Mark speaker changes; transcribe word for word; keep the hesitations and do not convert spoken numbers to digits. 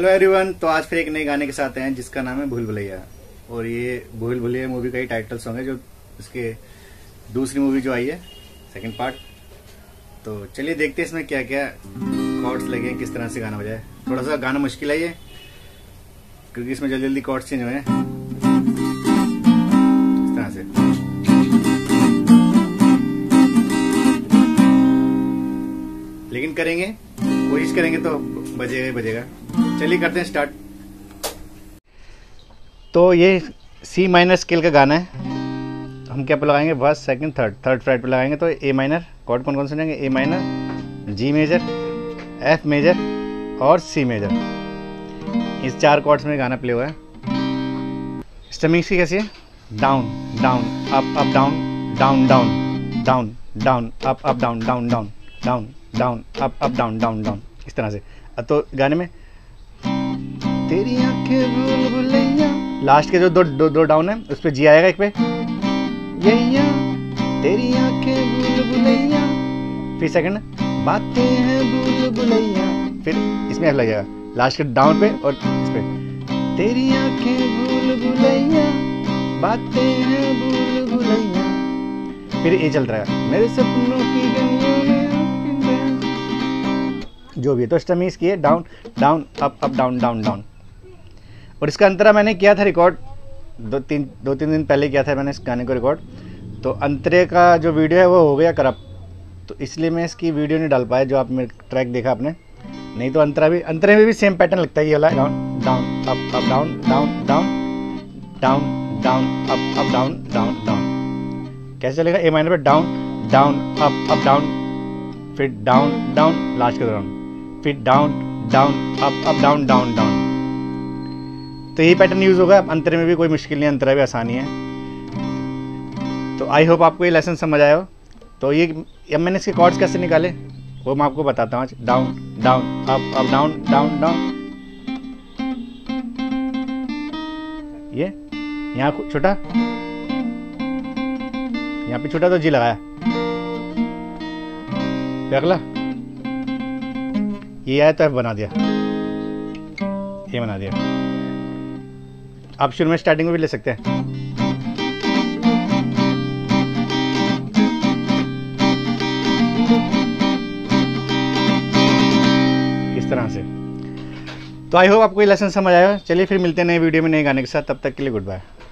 Speaker 1: Hello everyone, तो आज फिर एक नए गाने के साथ हैं जिसका नाम है भूल भुलैया। और ये भूल भुलैया मूवी का ही टाइटल सॉन्ग है, जो इसके दूसरी मूवी जो आई है, सेकंड पार्ट। तो चलिए देखते हैं इसमें क्या क्या कॉर्ड्स लगे हैं, किस तरह से गाना बजाए। थोड़ा सा गाना मुश्किल है ये, क्योंकि इसमें जल्दी जल्दी कॉर्ड्स चेंज हुए हैं इस तरह से। लेकिन करेंगे, कोशिश करेंगे तो बजेगा ही बजेगा। चलिए करते हैं स्टार्ट। तो ये सी माइनर स्केल का गाना है। हम क्या पे लगाएंगे, first second third third fret पे लगाएंगे। तो ए माइनर कॉर्ड कौन कौन से जाएंगे, A minor, G major, F major और सी मेजर। इस चार कॉर्ड्स में गाना प्ले हुआ है। स्टमिंग की कैसी है, down down up up down down down down down up up down down down down down up up down down down, इस तरह से। तो गाने में तेरी आंखें भूल भुलैया, लास्ट के जो दो दो, दो डाउन है उस पे जी आएगा एक पे, यैया तेरी आंखें भूल भुलैया। फिर सेकंड बातें हैं भूल भुलैया, फिर इसमें एफ लगेगा लास्ट के डाउन पे और इस पे, तेरी आंखें भूल भुलैया बातें हैं भूल भुलैया। फिर ये चल रहा है मेरे सपनों की गलियों में, जो भी है। तो स्टमीज की है down down up up down down down. और इसका अंतरा मैंने किया था रिकॉर्ड, दो तीन दो तीन दिन पहले किया था मैंने इस गाने को रिकॉर्ड। तो अंतरे का जो वीडियो है वो हो गया करप्ट, तो इसलिए मैं इसकी वीडियो नहीं डाल पाया, जो आप मेरे ट्रैक देखा आपने। नहीं तो अंतरा भी, अंतरे में भी सेम पैटर्न लगता है, ये वाला down down up up down down down down down up up down down down. कैसे चलेगा, ए माइनर पे down down up up down, फिर डाउन डाउन लास्ट के दौरान, फिर down down up up down down down. तो यही pattern use होगा। अंतरे में भी कोई मुश्किल नहीं, अंतरा भी आसानी है। तो आई होप आपको ये लेसन समझ आया हो। तो ये अब मैंने इसके कॉर्ड्स कैसे निकाले वो मैं आपको बताता हूँ आज। Down down up up down down down, ये यहाँ छोटा, यहाँ पे छोटा तो जी लगाया, अगला ये आया तो एफ बना दिया, ये बना दिया। आप शुरू में स्टार्टिंग में भी ले सकते हैं। इस तरह से। तो आई होप आपको ये लेसन समझ आया। चलिए फिर मिलते हैं नए वीडियो में नए गाने के साथ। तब तक के लिए गुड बाय।